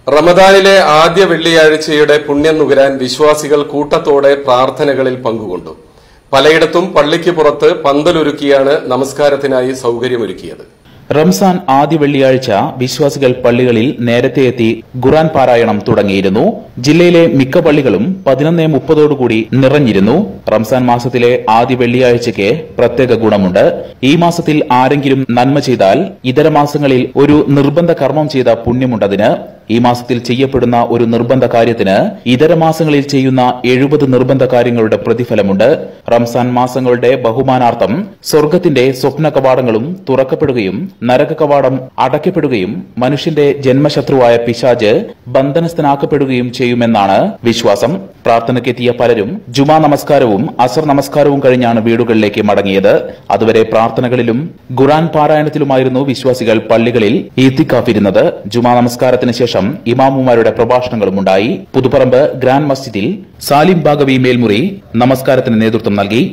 റമദാനിലെ ആദ്യ വെള്ളിയാഴ്ചയുടെ പുണ്യം നുകരാൻ വിശ്വാസികൾ കൂട്ടത്തോടെ പ്രാർത്ഥനകളിൽ പങ്കുകൊണ്ടു. പലയിടത്തും പള്ളിക്ക് പുറത്ത് പന്തലൊരുക്കിയാണ് നമസ്കാരത്തിനായി സൌകര്യമൊരുക്കിയത്. റംസാൻ ആദ്യ വെള്ളിയാഴ്ച വിശ്വാസികൾ പള്ളികളിൽ നേരത്തെ എത്തി ഖുർആൻ പാരായണം തുടങ്ങിയിരുന്നു. ജില്ലയിലെ മിക്ക പള്ളികളും 11:30 നിറഞ്ഞിരുന്നു. റംസാൻ മാസത്തിലെ ആദ്യ വെള്ളിയാഴ്ചയ്ക്ക് പ്രത്യേക ഗുണമുണ്ട്. ഈ മാസത്തിൽ ആരെങ്കിലും നന്മ ചെയ്താൽ ഇതര മാസങ്ങളിൽ ഒരു നിർബന്ധ കർമ്മം ചെയ്ത പുണ്യമുണ്ടതിന്. ഈ മാസത്തിൽ ചെയ്യപ്പെടുന്ന ഒരു നിർബന്ധ കാര്യത്തിന് ഇതര മാസങ്ങളിൽ ചെയ്യുന്ന 70 നിർബന്ധ കാര്യങ്ങളുടെ പ്രതിഫലമുണ്ട്. റംസാൻ മാസങ്ങളുടെ ബഹുമാനാർത്ഥം സ്വർഗത്തിന്റെ സ്വപ്ന കവാടങ്ങളും തുറക്കപ്പെടുകയും നരക കവാടം അടയ്ക്കപ്പെടുകയും മനുഷ്യന്റെ ജന്മശത്രുവായ പിശാച് ബന്ധനസ്ഥനാക്കപ്പെടുകയും ചെയ്യുമെന്നാണ് വിശ്വാസം. പ്രാർത്ഥനയ്ക്കെത്തിയ പലരും ജുമാ നമസ്കാരവും അസർ നമസ്കാരവും കഴിഞ്ഞാണ് വീടുകളിലേക്ക് മടങ്ങിയത്. അതുവരെ പ്രാർത്ഥനകളിലും ഖുർആൻ പാരായണത്തിലുമായിരുന്നു വിശ്വാസികൾ പള്ളികളിൽ ഇത്തിക്കാഫിരുന്നത്. ജുമാ നമസ്കാരത്തിന് ശേഷം ഇമാമുമാരുടെ പ്രഭാഷണങ്ങളും ഉണ്ടായി. പുതുപ്പറമ്പ് ഗ്രാൻഡ് മസ്ജിദിൽ സാലിം ബാഗവി മേൽമുറി നമസ്കാരത്തിന് നേതൃത്വം നൽകി.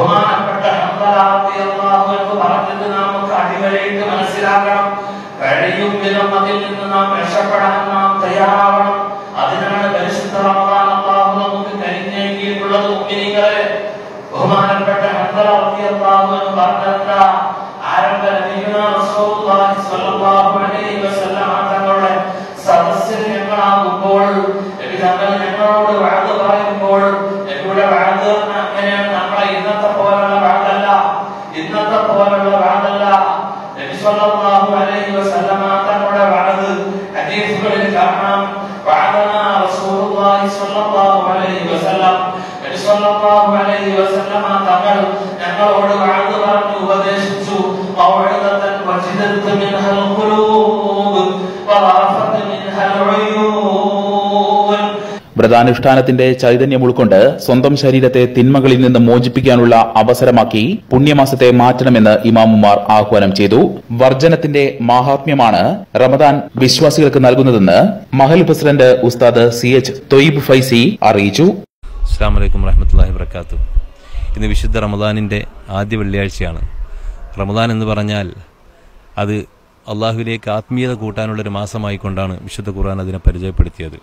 വ്രതാനുഷ്ഠാനത്തിന്റെ ചൈതന്യം ഉൾക്കൊണ്ട് സ്വന്തം ശരീരത്തെ തിന്മകളിൽ നിന്ന് മോചിപ്പിക്കാനുള്ള അവസരമാക്കി പുണ്യമാസത്തെ മാറ്റണമെന്ന് ഇമാമുമാർ ആഹ്വാനം ചെയ്തു. വർജനത്തിന്റെ മാഹാത്മ്യമാണ് റമദാൻ വിശ്വാസികൾക്ക് നൽകുന്നതെന്ന് മഹൽ പ്രസിഡന്റ് ഉസ്താദ് CH തൊയ്ബ് ഫൈസി അറിയിച്ചു. അസ്സലാമു അലൈക്കും വറഹ്മത്തുള്ളാഹി വബറകാതുഹു. ഇന്ന് വിശുദ്ധ റമദാനിന്റെ ആദ്യ വെള്ളിയാഴ്ചയാണ്. റമദാൻ എന്ന് പറഞ്ഞാൽ അത് അള്ളാഹുവിലേക്ക് ആത്മീയത കൂട്ടാനുള്ളൊരു മാസമായിക്കൊണ്ടാണ് വിശുദ്ധ ഖുർആൻ അതിനെ പരിചയപ്പെടുത്തിയത്.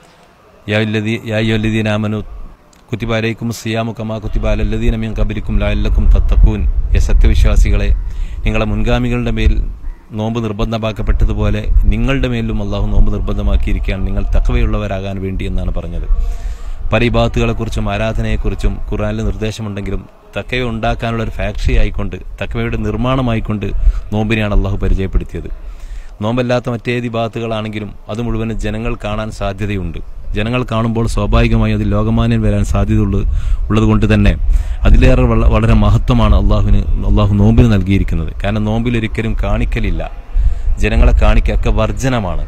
യാ അയ്യുഹല്ലദീന ആമനൂ കുതിബ അലൈക്കുമുസ് സിയാമു കമാ കുതിബ അലല്ലദീന മിൻ ഖബ്ലിക്കും ലഅല്ലക്കും തത്തഖൂൻ. സത്യവിശ്വാസികളെ, നിങ്ങളുടെ മുൻഗാമികളുടെ മേൽ നോമ്പ് നിർബന്ധമാക്കപ്പെട്ടതുപോലെ നിങ്ങളുടെ മേലും അള്ളാഹു നോമ്പ് നിർബന്ധമാക്കിയിരിക്കുകയാണ്, നിങ്ങൾ തഖ്വയുള്ളവരാകാൻ വേണ്ടി എന്നാണ് പറഞ്ഞത്. പല ഇബാദത്തുകളെക്കുറിച്ചും ആരാധനയെക്കുറിച്ചും ഖുർആനിൽ നിർദ്ദേശമുണ്ടെങ്കിലും തഖ്വ ഉണ്ടാക്കാനുള്ള ഒരു ഫാക്ടറി ആയിക്കൊണ്ട്, തഖ്വയുടെ നിർമ്മാണമായിക്കൊണ്ട് നോമ്പിനെയാണ് അള്ളാഹു പരിചയപ്പെടുത്തിയത്. നോമ്പല്ലാത്ത മറ്റേത് ഇബാദത്തുകളാണെങ്കിലും അത് മുഴുവനും ജനങ്ങൾ കാണാൻ സാധ്യതയുണ്ട്. ജനങ്ങൾ കാണുമ്പോൾ സ്വാഭാവികമായി അതിൽ ലോകമാന്യം വരാൻ സാധ്യതയുള്ളതുകൊണ്ട് തന്നെ അതിലേറെ വളരെ മഹത്വമാണ് അള്ളാഹു നോമ്പിന് നൽകിയിരിക്കുന്നത്. കാരണം നോമ്പിലൊരിക്കലും കാണിക്കലില്ല, ജനങ്ങളെ കാണിക്കൊക്കെ വർജനമാണ്.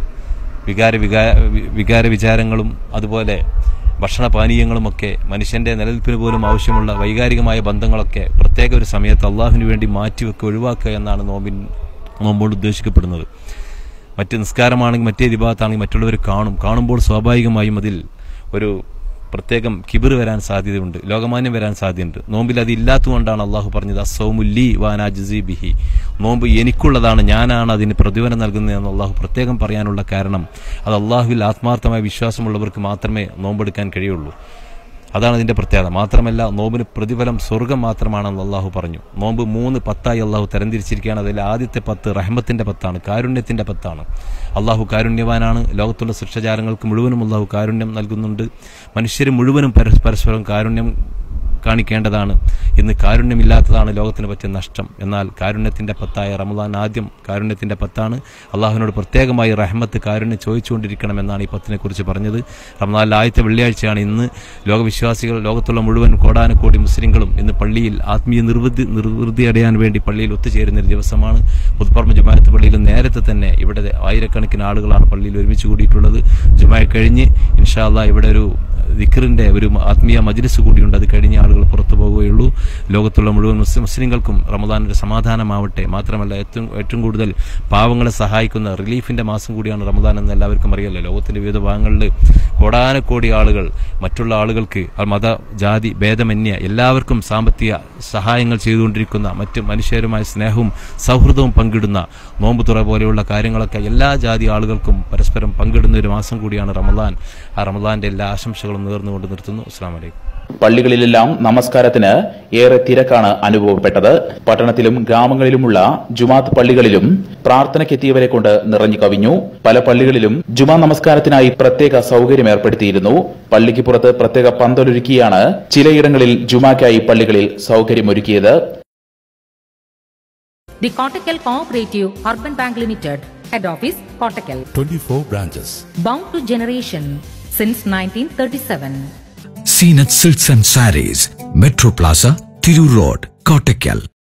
വികാര വിചാരങ്ങളും അതുപോലെ ഭക്ഷണപാനീയങ്ങളുമൊക്കെ മനുഷ്യന്റെ നിലനിൽപ്പിന് പോലും ആവശ്യമുള്ള വൈകാരികമായ ബന്ധങ്ങളൊക്കെ പ്രത്യേക ഒരു സമയത്ത് അള്ളാഹുവിന് വേണ്ടി മാറ്റിവെക്കുക, ഒഴിവാക്കുക എന്നാണ് നോമ്പോട് ഉദ്ദേശിക്കപ്പെടുന്നത്. മറ്റ് നിസ്കാരമാണെങ്കിൽ മറ്റേ ഇബാദത്താണെങ്കിൽ മറ്റുള്ളവർ കാണുമ്പോൾ സ്വാഭാവികമായും അതിൽ ഒരു പ്രത്യേകം കിബിർ വരാൻ സാധ്യതയുണ്ട്, ലോകമാന്യം വരാൻ സാധ്യതയുണ്ട്. നോമ്പിൽ അത് ഇല്ലാത്തതുകൊണ്ടാണ് അള്ളാഹു പറഞ്ഞത് അസ്സൗമു ലീ വഅനാ അജ്സി ബിഹി. നോമ്പ് എനിക്കുള്ളതാണ്, ഞാനാണ് അതിന് പ്രതിഫലം നൽകുന്നതെന്ന് അള്ളാഹു പ്രത്യേകം പറയാനുള്ള കാരണം അത് അള്ളാഹുവിൽ ആത്മാർത്ഥമായ വിശ്വാസമുള്ളവർക്ക് മാത്രമേ നോമ്പെടുക്കാൻ കഴിയുള്ളൂ. അതാണ് അതിന്റെ പ്രത്യേകത. മാത്രമല്ല നോമ്പിന് പ്രതിഫലം സ്വർഗം മാത്രമാണെന്ന് അള്ളാഹു പറഞ്ഞു. നോമ്പ് 3 10 അള്ളാഹു തരംതിരിച്ചിരിക്കുകയാണ്. അതിൽ ആദ്യത്തെ 10 റഹ്മത്തിന്റെ 10 കാരുണ്യത്തിന്റെ 10. അള്ളാഹു കാരുണ്യവാനാണ്. ലോകത്തുള്ള സൃഷ്ടജാലങ്ങൾക്ക് മുഴുവനും അള്ളാഹു കാരുണ്യം നൽകുന്നുണ്ട്. മനുഷ്യർ മുഴുവനും പരസ്പരം കാരുണ്യം കാണിക്കേണ്ടതാണ്. ഇന്ന് കാരുണ്യമില്ലാത്തതാണ് ലോകത്തിന് പറ്റിയ നഷ്ടം. എന്നാൽ കാരുണ്യത്തിന്റെ 10 റമദാൻ ആദ്യം കാരുണ്യത്തിന്റെ 10. അള്ളാഹുവിനോട് പ്രത്യേകമായി റഹ്മത്ത്, കാരുണ്യം ചോദിച്ചുകൊണ്ടിരിക്കണമെന്നാണ് ഈ 10നെ കുറിച്ച് പറഞ്ഞത്. റമദാനിലെ ആദ്യത്തെ വെള്ളിയാഴ്ചയാണ് ഇന്ന്. ലോകവിശ്വാസികൾ, ലോകത്തുള്ള മുഴുവൻ കോടാനുകോടി മുസ്ലിങ്ങളും ഇന്ന് പള്ളിയിൽ ആത്മീയ നിർവൃതി അടയാൻ വേണ്ടി പള്ളിയിൽ ഒത്തുചേരുന്ന ഒരു ദിവസമാണ്. പുതുപ്പറമ്പ് ജുമാഅത്ത് പള്ളിയിൽ നേരത്തെ തന്നെ ഇവിടെ ആയിരക്കണക്കിന് ആളുകളാണ് പള്ളിയിൽ ഒരുമിച്ച് കൂടിയിട്ടുള്ളത്. ജുമാ കഴിഞ്ഞ് ഇൻഷാ അല്ലാഹ് ഇവിടെ ഒരു ദിക്റിന്റെ ഒരു ആത്മീയ മജ്ലിസ് കൂടിയുണ്ട്. അത് കഴിഞ്ഞ ആളുകൾ പുറത്തു പോവുകയുള്ളൂ. ലോകത്തുള്ള മുഴുവൻ മുസ്ലിങ്ങൾക്കും റമദാൻ ഒരു സമാധാനമാവട്ടെ. മാത്രമല്ല ഏറ്റവും കൂടുതൽ പാവങ്ങളെ സഹായിക്കുന്ന റിലീഫിന്റെ മാസം കൂടിയാണ് റമദാൻ എന്ന് എല്ലാവർക്കും അറിയാലോ. ലോകത്തിന്റെ വിവിധ ഭാഗങ്ങളിൽ കോടാനക്കോടി ആളുകൾ മറ്റുള്ള ആളുകൾക്ക് മത ജാതി ഭേദമന്യേ എല്ലാവർക്കും സാമ്പത്തിക സഹായങ്ങൾ ചെയ്തുകൊണ്ടിരിക്കുന്ന, മറ്റ് മനുഷ്യരുമായ സ്നേഹവും സൗഹൃദവും പങ്കിടുന്ന, നോമ്പ് തുറ പോലെയുള്ള കാര്യങ്ങളൊക്കെ എല്ലാ ജാതി ആളുകൾക്കും പരസ്പരം പങ്കിടുന്ന ഒരു മാസം കൂടിയാണ് റമദാൻ. ആ റമദാന്റെ എല്ലാ ആശംസകളും നേർന്നുകൊണ്ട് നിർത്തുന്നു. അസ്സലാമു അലൈക്കും. പള്ളികളിലെല്ലാം നമസ്കാരത്തിന് ഏറെ തിരക്കാണ് അനുഭവപ്പെട്ടത്. പട്ടണത്തിലും ഗ്രാമങ്ങളിലുമുള്ള ജുമാത്ത് പള്ളികളിലും പ്രാർത്ഥനയ്ക്കെത്തിയവരെ കൊണ്ട് നിറഞ്ഞു കവിഞ്ഞു. പല പള്ളികളിലും ജുമാ നമസ്കാരത്തിനായി പ്രത്യേക സൌകര്യം ഏർപ്പെടുത്തിയിരുന്നു. പള്ളിക്ക് പുറത്ത് പ്രത്യേക പന്തലൊരുക്കിയാണ് ചിലയിടങ്ങളിൽ ജുമാക്കായി പള്ളികളിൽ സൌകര്യമൊരുക്കിയത്. The Kottakkal Cooperative Urban Bank Limited, Head Office, Kottakkal. 24 branches. Bound to generation since 1937. Seen at Silks and Sarees, Metro Plaza, Thiru Road, Kottakkal.